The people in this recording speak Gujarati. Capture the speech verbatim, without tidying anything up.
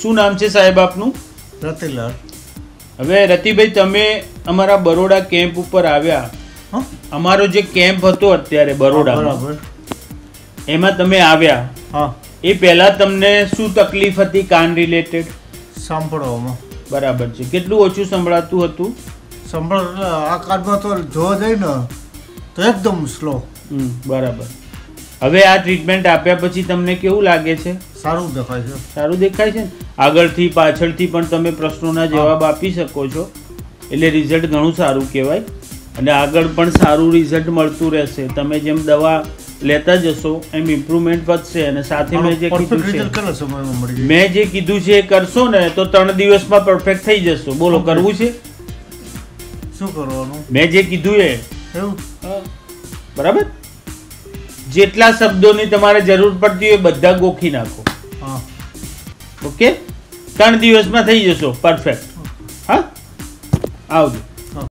શું નામ છે સાહેબ આપનું? રતિલાલ. હવે રતિભાઈ, તમે અમારા બરોડા કેમ્પ ઉપર આવ્યા. અમારો જે કેમ્પ હતો અત્યારે બરોડામાં, એમાં તમે આવ્યા. હા. એ પહેલા તમને શું તકલીફ હતી કાન રિલેટેડ? સાંભળવામાં. બરાબર છે. કેટલું ઓછું સંભળાતું હતું? સંભળ આ કાનમાં તો જોવા જઈએ ને તો એકદમ સ્લો. હમ બરાબર. હવે આ ટ્રીટમેન્ટ આપ્યા પછી તમને કેવું લાગે છે? સારું દેખાય છે. સારું દેખાય છે ને? આગળથી પાછળથી પણ તમે પ્રશ્નોના જવાબ આપી શકો છો, એટલે રિઝલ્ટ ઘણું સારું કહેવાય. અને આગળ પણ સારું રિઝલ્ટ મળતું રહેશે. તમે જેમ દવા લેતા જશો એમ ઇમ્પ્રુવમેન્ટ વધશે. અને સાથે મેં જે કીધું છે મેં જે કીધું છે એ કરશો ને તો ત્રણ દિવસમાં પરફેક્ટ થઈ જશો. બોલો, કરવું છે? શું કરવાનું? મેં જે કીધું એ એવું બરાબર. જેટલા શબ્દોની તમારે જરૂર પડતી હોય બધા ગોખી નાખો. હા. ઓકે, ત્રણ દિવસમાં થઈ જશો પરફેક્ટ. હા, આવજો.